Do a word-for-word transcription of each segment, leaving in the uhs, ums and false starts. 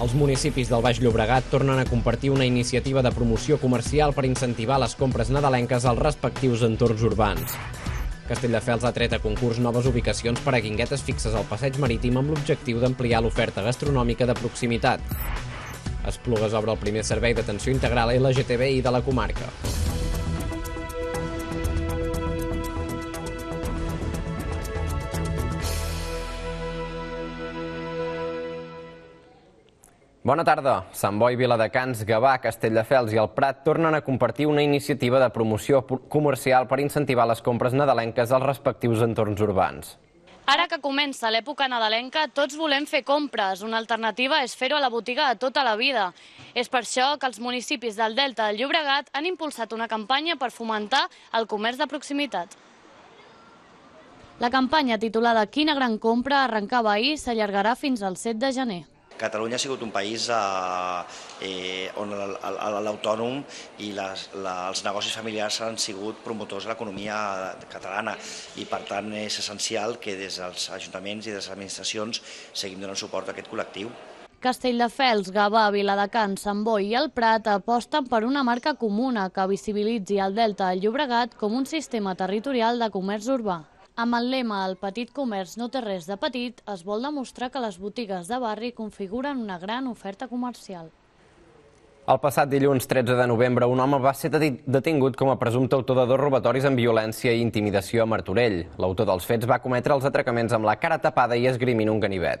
Els municipis del Baix Llobregat tornen a compartir una iniciativa de promoció comercial per incentivar les compres nadalenques als respectius entorns urbans. Castelldefels ha tret a concurs noves ubicacions per a guinguetes fixes al passeig marítim amb l'objectiu d'ampliar l'oferta gastronòmica de proximitat. Esplugues obre el primer servei d'atenció integral L G T B I de la comarca. Bona tarda. Sant Boi, Viladecans, Gavà, Castelldefels i el Prat tornen a compartir una iniciativa de promoció comercial per incentivar les compres nadalenques als respectius entorns urbans. Ara que comença l'època nadalenca, tots volem fer compres. Una alternativa és fer-ho a la botiga de tota la vida. És per això que els municipis del Delta del Llobregat han impulsat una campanya per fomentar el comerç de proximitat. La campanya titulada Quina gran compra arrencava ahir s'allargarà fins al set de gener. Catalunya ha sigut un país eh, on l'autònom i les, la, els negocis familiars han sigut promotors de l'economia catalana i per tant és essencial que des dels ajuntaments i des de les administracions seguim donant suport a aquest col·lectiu. Castelldefels, Gavà, Viladecans, Sant Boi i el Prat aposten per una marca comuna que visibilitzi el Delta del Llobregat com un sistema territorial de comerç urbà. Amb el lema "El petit comerç no té res de petit", es vol demostrar que les botigues de barri configuren una gran oferta comercial. El passat dilluns tretze de novembre, un home va ser detingut com a presumpte autor de dos robatoris amb violència i intimidació a Martorell. L'autor dels fets va cometre els atracaments amb la cara tapada i esgrimint un ganivet.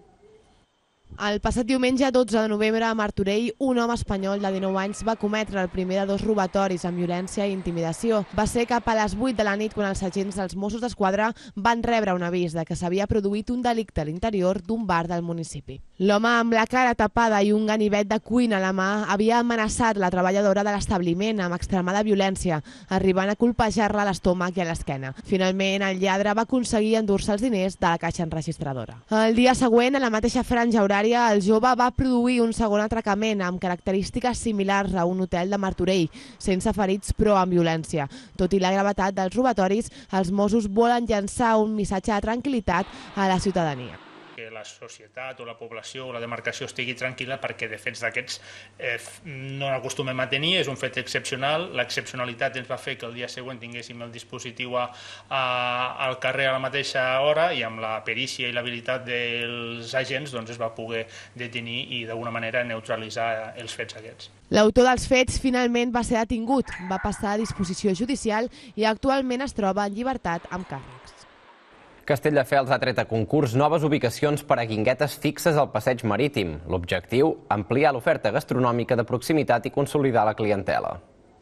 El passat diumenge dotze de novembre a Martorell, un home espanyol de dinou anys va cometre el primer de dos robatoris amb violència i intimidació. Va ser cap a les vuit de la nit quan els agents dels Mossos d'Esquadra van rebre un avís de que s'havia produït un delicte a l'interior d'un bar del municipi. L'home amb la cara tapada i un ganivet de cuina a la mà havia amenaçat la treballadora de l'establiment amb extremada violència, arribant a colpejar-la a l'estómac i a l'esquena. Finalment, el lladre va aconseguir endur-se els diners de la caixa enregistradora. El dia següent, a la mateixa franja horària, el jove va produir un segon atracament amb característiques similars a un hotel de Martorell, sense ferits però amb violència. Tot i la gravetat dels robatoris, els Mossos volen llançar un missatge de tranquil·litat a la ciutadania. Que la societat o la població o la demarcació estigui tranquil·la perquè de fets d'aquests eh, no n'acostumem a tenir, és un fet excepcional. L'excepcionalitat ens va fer que el dia següent tinguéssim el dispositiu a, a, al carrer a la mateixa hora i amb la perícia i l'habilitat dels agents doncs, es va poder detenir i d'alguna manera neutralitzar els fets aquests. L'autor dels fets finalment va ser detingut, va passar a disposició judicial i actualment es troba en llibertat amb càrrecs. Castelldefels ha tret a concurs noves ubicacions per a guinguetes fixes al passeig marítim. L'objectiu, ampliar l'oferta gastronòmica de proximitat i consolidar la clientela.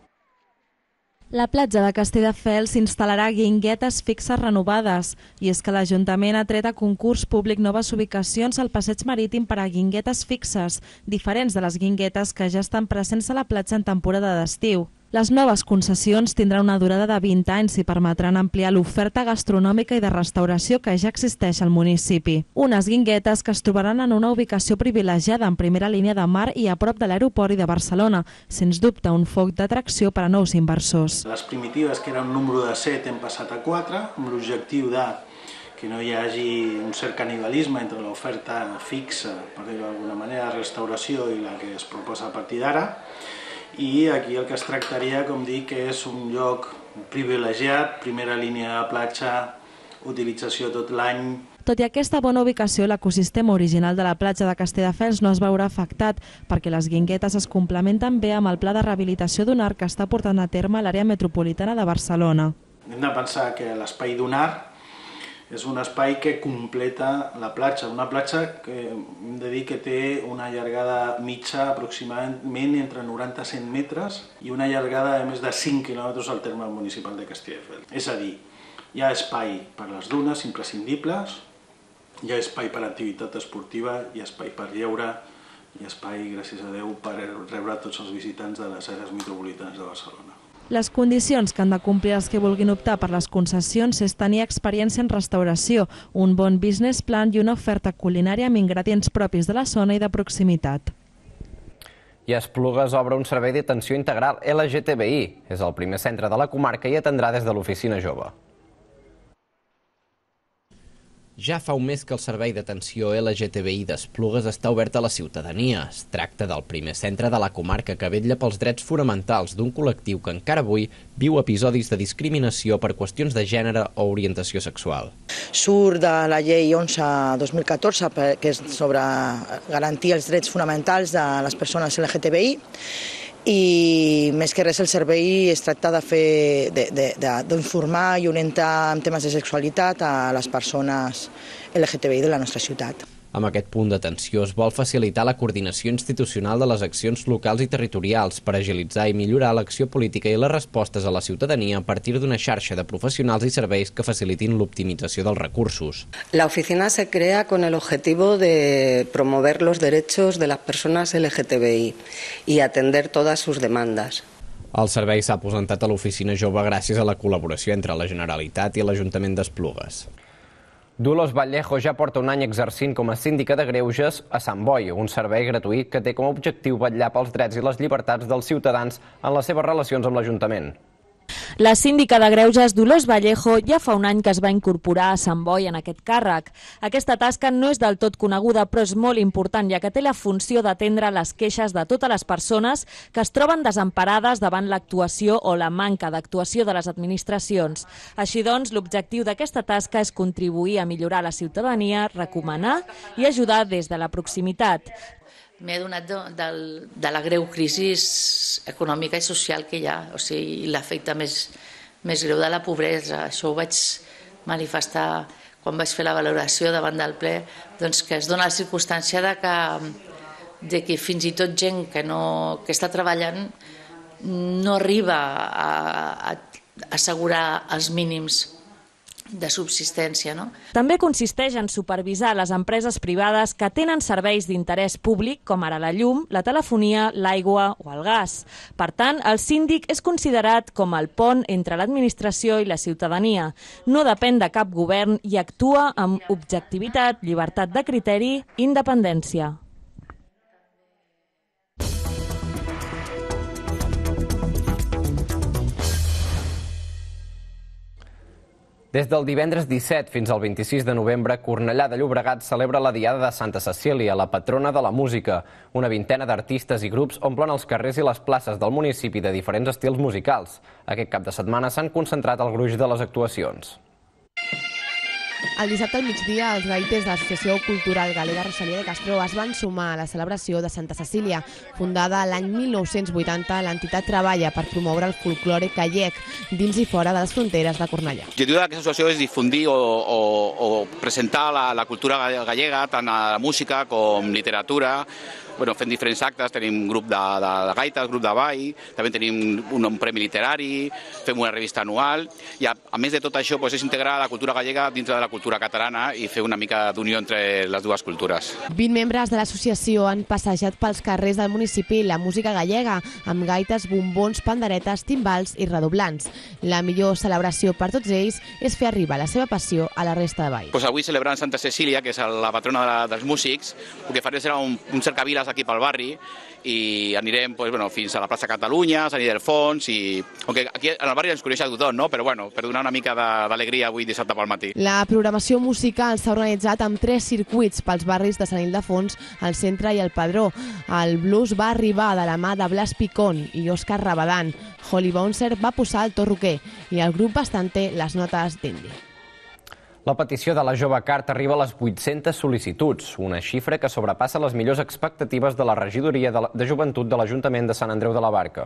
La platja de Castelldefels s'instal·larà guinguetes fixes renovades i és que l'Ajuntament ha tret a concurs públic noves ubicacions al passeig marítim per a guinguetes fixes, diferents de les guinguetes que ja estan presents a la platja en temporada d'estiu. Les noves concessions tindran una durada de vint anys i permetran ampliar l'oferta gastronòmica i de restauració que ja existeix al municipi. Unes guinguetes que es trobaran en una ubicació privilegiada en primera línia de mar i a prop de l'aeroport i de Barcelona, sens dubte un foc d'atracció per a nous inversors. Les primitives, que era un número de set, hem passat a quatre, amb l'objectiu de que no hi hagi un cert canibalisme entre l'oferta fixa, per dir-ho d'alguna manera, de restauració i la que es proposa a partir d'ara. I aquí el que es tractaria, com dic, és un lloc privilegiat, primera línia de platja, utilització tot l'any. Tot i aquesta bona ubicació, l'ecosistema original de la platja de Castelldefels no es veurà afectat perquè les guinguetes es complementen bé amb el pla de rehabilitació d'un arc que està portant a terme l'àrea metropolitana de Barcelona. Hem de pensar que l'espai d'un arc és un espai que completa la platja, una platja que hem de dir que té una llargada mitja aproximadament entre noranta a cent metres i una llargada de més de cinc quilòmetres al terme municipal de Castelldefels. És a dir, hi ha espai per les dunes imprescindibles, hi ha espai per activitat esportiva, hi ha espai per lleure, hi ha espai, gràcies a Déu, per rebre tots els visitants de les àrees metropolitanes de Barcelona. Les condicions que han de complir els que vulguin optar per les concessions és tenir experiència en restauració, un bon business plan i una oferta culinària amb ingredients propis de la zona i de proximitat. I Esplugues obre un servei d'atenció integral L G T B I. És el primer centre de la comarca i atendrà des de l'oficina jove. Ja fa un mes que el Servei d'Atenció L G T B I d'Esplugues està obert a la ciutadania. Es tracta del primer centre de la comarca que vetlla pels drets fonamentals d'un col·lectiu que encara avui viu episodis de discriminació per qüestions de gènere o orientació sexual. Surt de la llei onze dos mil catorze, que és sobre garantir els drets fonamentals de les persones L G T B I, i més que res el servei es tracta de fer, d'informar i orientar en temes de sexualitat a les persones L G T B I de la nostra ciutat. Amb aquest punt d'atenció es vol facilitar la coordinació institucional de les accions locals i territorials per agilitzar i millorar l'acció política i les respostes a la ciutadania a partir d'una xarxa de professionals i serveis que facilitin l'optimització dels recursos. La oficina se crea con el objetivo de promover los derechos de las personas L G T B I y atender todas sus demandas. El servei s'ha presentat a l'Oficina Jove gràcies a la col·laboració entre la Generalitat i l'Ajuntament d'Esplugues. Dolors Vallejo ja porta un any exercint com a síndica de greuges a Sant Boi, un servei gratuït que té com a objectiu vetllar pels drets i les llibertats dels ciutadans en les seves relacions amb l'Ajuntament. La síndica de greuges Dolors Vallejo ja fa un any que es va incorporar a Sant Boi en aquest càrrec. Aquesta tasca no és del tot coneguda, però és molt important, ja que té la funció d'atendre les queixes de totes les persones que es troben desemparades davant l'actuació o la manca d'actuació de les administracions. Així doncs, l'objectiu d'aquesta tasca és contribuir a millorar la ciutadania, recomanar i ajudar des de la proximitat. M'he adonat de, de, de la greu crisi econòmica i social que hi ha, o sigui, l'efecte més, més greu de la pobresa. Això ho vaig manifestar quan vaig fer la valoració davant del ple, doncs que es dona la circumstància de que, de que fins i tot gent que, no, que està treballant no arriba a, a, a assegurar els mínims de subsistència, no? També consisteix en supervisar les empreses privades que tenen serveis d'interès públic, com ara la llum, la telefonia, l'aigua o el gas. Per tant, el síndic és considerat com el pont entre l'administració i la ciutadania. No depèn de cap govern i actua amb objectivitat, llibertat de criteri i independència. Des del divendres disset fins al vint-i-sis de novembre, Cornellà de Llobregat celebra la Diada de Santa Cecília, la patrona de la música. Una vintena d'artistes i grups omplen els carrers i les places del municipi de diferents estils musicals. Aquest cap de setmana s'han concentrat el gruix de les actuacions. El dissabte al migdia, els gaiters de l'Associació Cultural Galega Rosalía de Castro es van sumar a la celebració de Santa Cecília. Fundada l'any mil nou-cents vuitanta, l'entitat treballa per promoure el folklore gallec dins i fora de les fronteres de Cornellà. L'objectiu d'aquesta associació és difundir o, o, o presentar la, la cultura gallega, tant a la música com literatura. Bueno, fem diferents actes, tenim un grup de, de, de gaites, grup de ball, també tenim un, un premi literari, fem una revista anual, i a, a més de tot això pues, és integrar la cultura gallega dintre de la cultura catalana i fer una mica d'unió entre les dues cultures. vint membres de l'associació han passejat pels carrers del municipi la música gallega, amb gaites, bombons, panderetes, timbals i redoblants. La millor celebració per tots ells és fer arribar la seva passió a la resta de ball. Pues avui celebrant Santa Cecília, que és la patrona de la, dels músics, el que faré serà un, un cercaviles aquí pel barri i anirem pues, bueno, fins a la plaça Catalunya, Sant Ildefons, i aunque aquí en el barri ens coneix a tothom, no? Però bueno, per donar una mica d'alegria avui dissabte pel matí. La programació musical s'ha organitzat amb tres circuits pels barris de Sant Ildefons, el Centre i el Padró. El blues va arribar de la mà de Blas Picón i Òscar Rabadán. Holly Bouncer va posar el to roquer i el grup Bastante les notes d'indi. La petició de la Jove Cart arriba a les vuit-centes sol·licituds, una xifra que sobrepassa les millors expectatives de la regidoria de Joventut de l'Ajuntament de Sant Andreu de la Barca.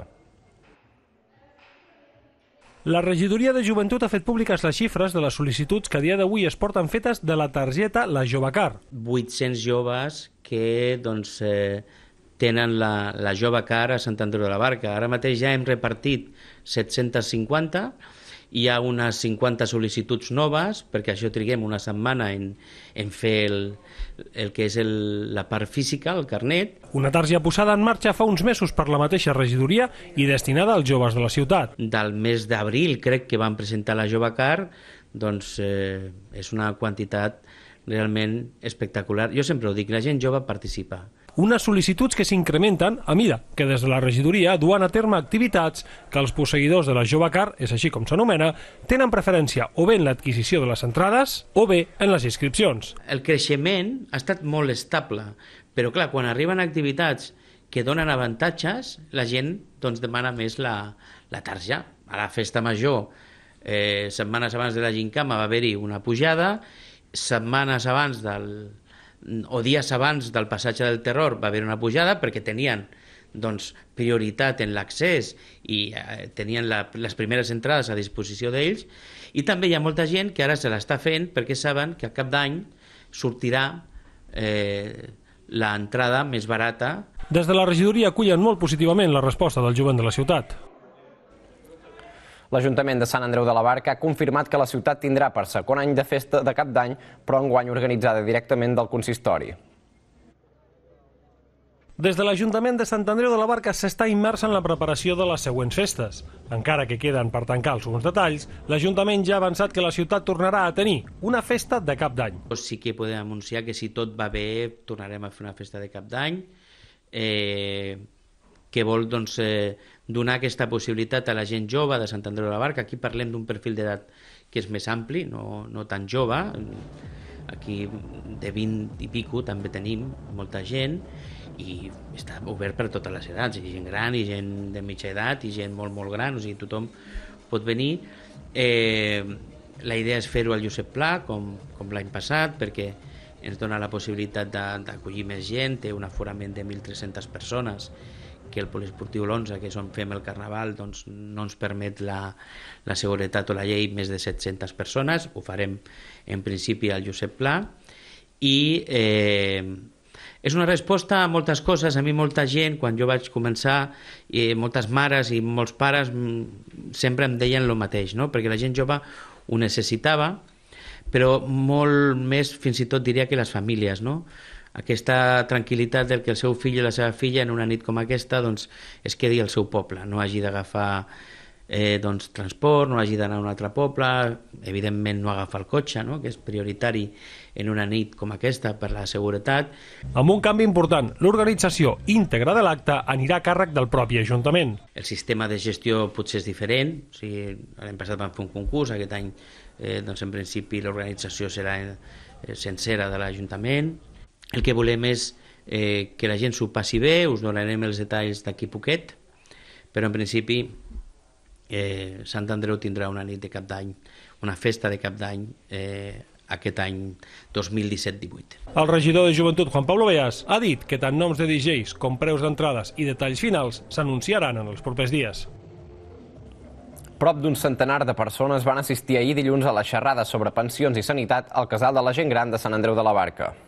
La regidoria de Joventut ha fet públiques les xifres de les sol·licituds que a dia d'avui es porten fetes de la targeta La Jove Cart. vuit-cents joves que doncs, eh, tenen la, la Jove Cart a Sant Andreu de la Barca. Ara mateix ja hem repartit set-cents cinquanta. Hi ha unes cinquanta sol·licituds noves, perquè això triguem una setmana en, en fer el, el que és el, la part física, el carnet. Una targeta posada en marxa fa uns mesos per la mateixa regidoria i destinada als joves de la ciutat. Del mes d'abril crec que van presentar la Jove Cart, doncs eh, és una quantitat realment espectacular. Jo sempre ho dic, la gent jove participa. unes sol·licituds que s'incrementen a mida que des de la regidoria duen a terme activitats que els posseïdors de la Jove Car, és així com s'anomena, tenen preferència o bé en l'adquisició de les entrades o bé en les inscripcions. El creixement ha estat molt estable, però clar, quan arriben activitats que donen avantatges, la gent doncs, demana més la, la tarja. A la festa major, eh, setmanes abans de la Gincama va haver-hi una pujada, setmanes abans del, o dies abans del passatge del terror va haver una pujada perquè tenien doncs, prioritat en l'accés i eh, tenien la, les primeres entrades a disposició d'ells, i també hi ha molta gent que ara se l'està fent perquè saben que a cap d'any sortirà eh, l'entrada més barata. Des de la regidoria acullen molt positivament la resposta del jovent de la ciutat. L'Ajuntament de Sant Andreu de la Barca ha confirmat que la ciutat tindrà per segon any de festa de Cap d'Any, però enguany organitzada directament del consistori. Des de l'Ajuntament de Sant Andreu de la Barca s'està immers en la preparació de les següents festes. Encara que queden per tancar alguns detalls, l'Ajuntament ja ha avançat que la ciutat tornarà a tenir una festa de Cap d'Any. Sí que podem anunciar que si tot va bé tornarem a fer una festa de Cap d'Any, eh, que vol doncs, eh, donar aquesta possibilitat a la gent jove de Sant Andreu de la Barca. Aquí parlem d'un perfil d'edat que és més ampli, no, no tan jove. Aquí de vint i pico també tenim molta gent i està obert per a totes les edats, i gent gran, i gent de mitja edat, i gent molt, molt gran, o sigui, tothom pot venir. Eh, la idea és fer-ho al Josep Pla, com, com l'any passat, perquè ens dona la possibilitat d'acollir més gent, té un aforament de mil tres-centes persones, que el poliesportiu l'onze, que és on fem el carnaval, doncs no ens permet la, la seguretat o la llei més de set-centes persones. Ho farem en principi al Josep Pla, i eh, és una resposta a moltes coses. A mi molta gent, quan jo vaig començar, eh, moltes mares i molts pares sempre em deien el mateix, no? Perquè la gent jove ho necessitava, però molt més, fins i tot diria que les famílies, no? Aquesta tranquil·litat del que el seu fill i la seva filla en una nit com aquesta doncs, es quedi al seu poble, no hagi d'agafar eh, doncs, transport, no hagi d'anar a un altre poble, evidentment no agafar el cotxe, no? Que és prioritari en una nit com aquesta per la seguretat. Amb un canvi important, l'organització íntegra de l'acte anirà a càrrec del propi Ajuntament. El sistema de gestió potser és diferent, o sigui, l'any passat vam fer un concurs, aquest any eh, doncs, en principi l'organització serà eh, sencera de l'Ajuntament. El que volem és eh, que la gent s'ho passi bé, us donarem els detalls d'aquí poquet, però en principi eh, Sant Andreu tindrà una nit de Cap d'Any, una festa de Cap d'Any eh, aquest any dos mil disset divuit. El regidor de Joventut, Juan Pablo Beas, ha dit que tant noms de D Js com preus d'entrades i detalls finals s'anunciaran en els propers dies. Prop d'un centenar de persones van assistir ahir dilluns a la xerrada sobre pensions i sanitat al Casal de la Gent Gran de Sant Andreu de la Barca.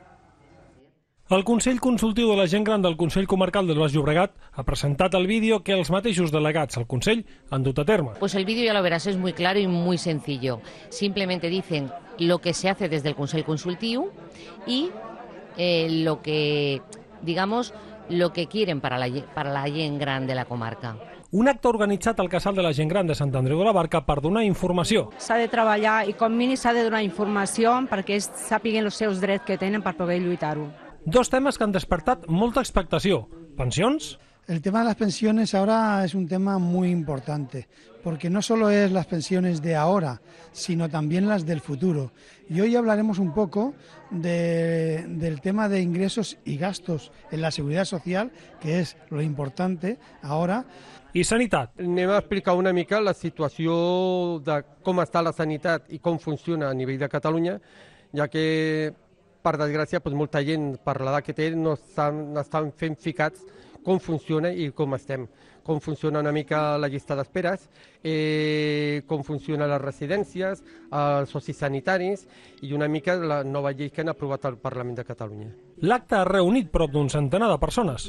El Consell Consultiu de la Gent Gran del Consell Comarcal del Baix Llobregat ha presentat el vídeo que els mateixos delegats al Consell han dut a terme. Pues el vídeo, ya lo verás, es muy claro y muy sencillo. Simplemente dicen lo que se hace desde el Consell Consultiu y eh, lo que, digamos, lo que quieren para la, para la gent gran de la comarca. Un acte organitzat al Casal de la Gent Gran de Sant Andreu de la Barca per donar informació. S'ha de treballar i com mínim s'ha de donar informació perquè ells sàpiguen els seus drets que tenen per poder lluitar-ho. Dos temes que han despertat molta expectació. Pensions. El tema de las pensiones ahora es un tema muy importante, porque no solo es las pensiones de ahora, sino también las del futuro. Y hoy hablaremos un poco de, del tema de ingresos y gastos en la seguridad social, que es lo importante ahora. I sanitat. Anem a explicar una mica la situació de com està la sanitat i com funciona a nivell de Catalunya, ja que, per desgràcia, doncs, molta gent, per l'edat que té, no estan, no estan fent ficats com funciona i com estem. Com funciona una mica la llista d'esperes, eh, com funcionen les residències, els socis sanitaris i una mica la nova llei que han aprovat al Parlament de Catalunya. L'acte ha reunit prop d'un centenar de persones.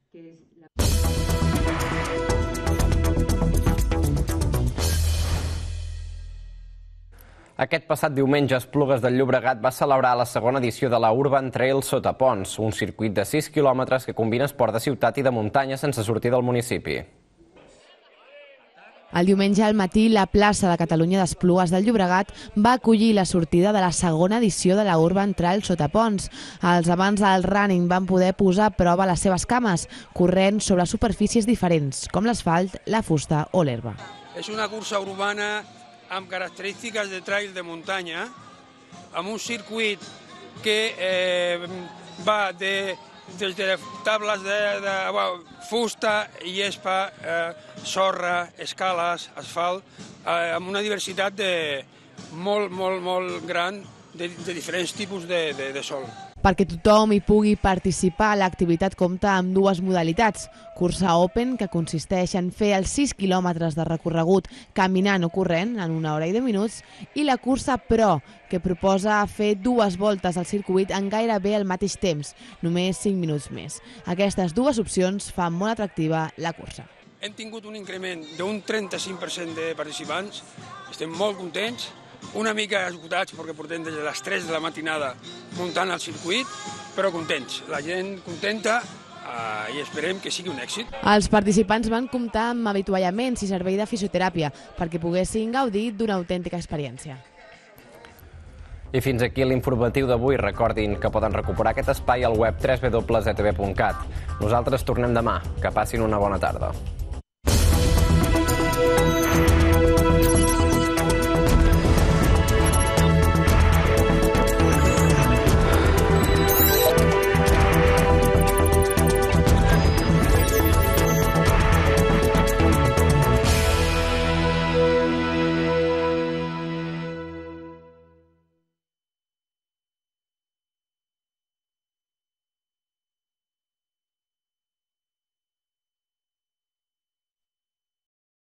Aquest passat diumenge, Esplugues del Llobregat va celebrar la segona edició de la Urban Trail Sota Ponts, un circuit de sis quilòmetres que combina esport de ciutat i de muntanya sense sortir del municipi. El diumenge al matí, la plaça de Catalunya d'Esplugues del Llobregat va acollir la sortida de la segona edició de la Urban Trail sota ponts. Els amants del running van poder posar a prova les seves cames, corrent sobre superfícies diferents, com l'asfalt, la fusta o l'herba. És una cursa urbana amb característiques de trail de muntanya, amb un circuit que eh, va de, des de tables de, de bueno, fusta, llespa, eh, sorra, escales, asfalt, eh, amb una diversitat de, molt, molt, molt gran de, de diferents tipus de, de, de sol. Perquè tothom hi pugui participar, l'activitat compta amb dues modalitats. Cursa Open, que consisteix en fer els sis quilòmetres de recorregut caminant o corrent en una hora i deu minuts, i la cursa Pro, que proposa fer dues voltes al circuit en gairebé el mateix temps, només cinc minuts més. Aquestes dues opcions fan molt atractiva la cursa. Hem tingut un increment d'un trenta-cinc per cent de participants, estem molt contents, una mica esgotats perquè portem des de les tres de la matinada muntant el circuit, però contents. La gent contenta eh, i esperem que sigui un èxit. Els participants van comptar amb avituallaments i servei de fisioteràpia perquè poguessin gaudir d'una autèntica experiència. I fins aquí l'informatiu d'avui. Recordin que poden recuperar aquest espai al web w w w punt e t v punt cat. Nosaltres tornem demà. Que passin una bona tarda.